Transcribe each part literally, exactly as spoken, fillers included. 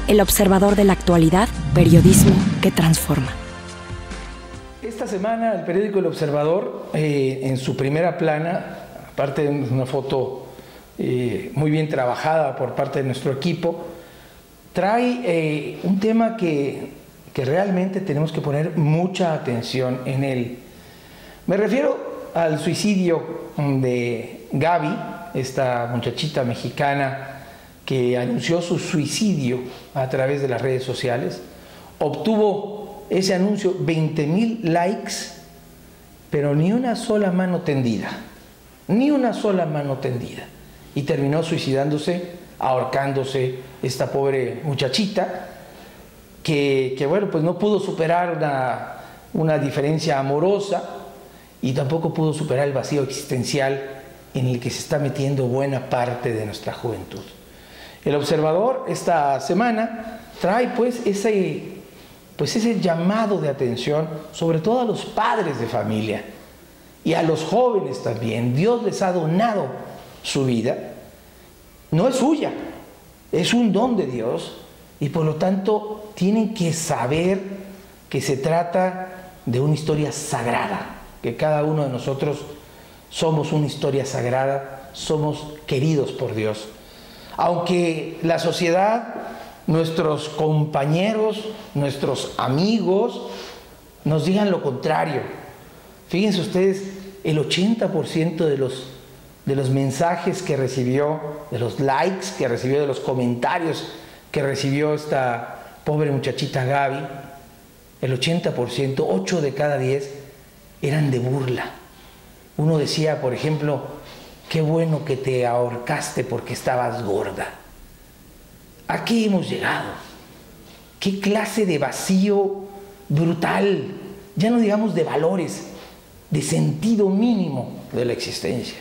El Observador de la actualidad, periodismo que transforma. Esta semana el periódico El Observador, eh, en su primera plana, aparte de una foto eh, muy bien trabajada por parte de nuestro equipo, trae eh, un tema que, que realmente tenemos que poner mucha atención en él. Me refiero al suicidio de Gaby, esta muchachita mexicana que anunció su suicidio a través de las redes sociales. Obtuvo ese anuncio veinte mil likes, pero ni una sola mano tendida, ni una sola mano tendida. Y terminó suicidándose, ahorcándose esta pobre muchachita, que, que bueno, pues no pudo superar una, una diferencia amorosa y tampoco pudo superar el vacío existencial en el que se está metiendo buena parte de nuestra juventud. El Observador esta semana trae pues ese, pues ese llamado de atención, sobre todo a los padres de familia y a los jóvenes también. Dios les ha donado su vida, no es suya, es un don de Dios, y por lo tanto tienen que saber que se trata de una historia sagrada, que cada uno de nosotros somos una historia sagrada, somos queridos por Dios. Aunque la sociedad, nuestros compañeros, nuestros amigos nos digan lo contrario. Fíjense ustedes, el ochenta por ciento de los, de los mensajes que recibió, de los likes que recibió, de los comentarios que recibió esta pobre muchachita Gaby, el ochenta por ciento, ocho de cada diez, eran de burla. Uno decía, por ejemplo, qué bueno que te ahorcaste porque estabas gorda. ¿A qué hemos llegado? ¿Qué clase de vacío brutal? Ya no digamos de valores, de sentido mínimo de la existencia.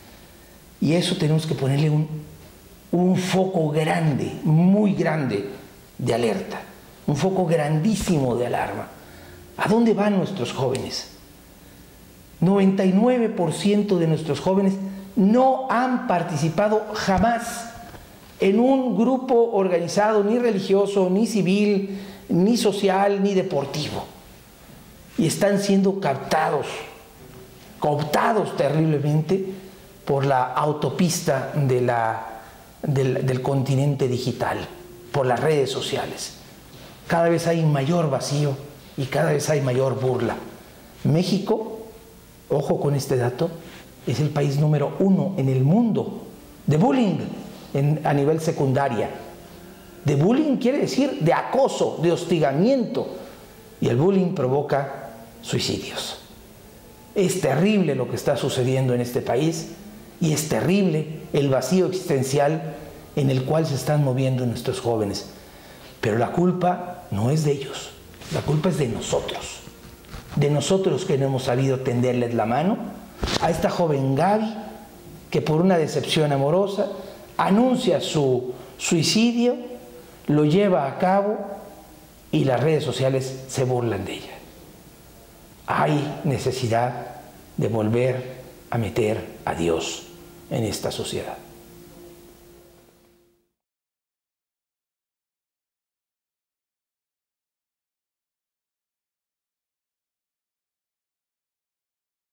Y eso tenemos que ponerle un, un foco grande, muy grande de alerta, un foco grandísimo de alarma. ¿A dónde van nuestros jóvenes? noventa y nueve por ciento de nuestros jóvenes no han participado jamás en un grupo organizado, ni religioso, ni civil, ni social, ni deportivo. Y están siendo captados, cooptados terriblemente por la autopista de la, del, del continente digital, por las redes sociales. Cada vez hay mayor vacío y cada vez hay mayor burla. México, ojo con este dato, es el país número uno en el mundo de bullying en, a nivel secundaria. De bullying quiere decir de acoso, de hostigamiento, y el bullying provoca suicidios. Es terrible lo que está sucediendo en este país y es terrible el vacío existencial en el cual se están moviendo nuestros jóvenes. Pero la culpa no es de ellos, la culpa es de nosotros. De nosotros que no hemos sabido tenderles la mano a esta joven Gaby, que por una decepción amorosa anuncia su suicidio, lo lleva a cabo y las redes sociales se burlan de ella. Hay necesidad de volver a meter a Dios en esta sociedad.